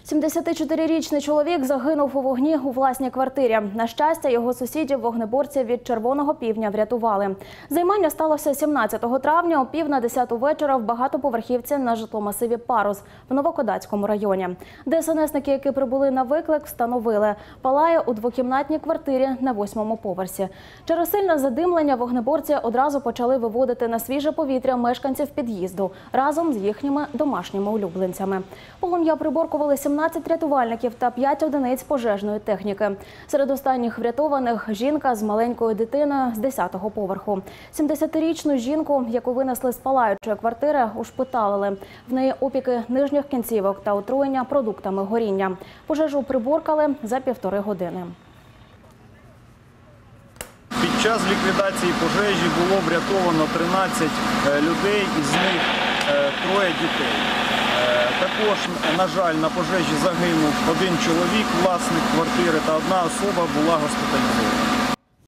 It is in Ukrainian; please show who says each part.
Speaker 1: 74-річний чоловік загинув у вогні у власній квартирі. На щастя, його сусідів вогнеборці від «Червоного півня» врятували. Займання сталося 17 травня о 9:50 вечора в багатоповерхівці на житломасиві «Парус» в Новокодацькому районі. ДСНСники, які прибули на виклик, встановили – палає у двокімнатній квартирі на 8-му поверсі. Через сильне задимлення вогнеборці одразу почали виводити на свіже повітря мешканців під'їзду разом з їхніми домашніми улюбленцями. Полум'я приборкували 17 рятувальників та 5 одиниць пожежної техніки. Серед останніх врятованих – жінка з маленькою дитиною з 10-го поверху. 70-річну жінку, яку винесли з палаючої квартири, ушпиталили. В неї опіки нижніх кінцівок та отруєння продуктами горіння. Пожежу приборкали за 1,5 години.
Speaker 2: Під час ліквідації пожежі було врятовано 13 людей, із них 3 дітей. Також, на жаль, на пожежі загинув 1 чоловік, власник квартири, та 1 особа була госпіталізована.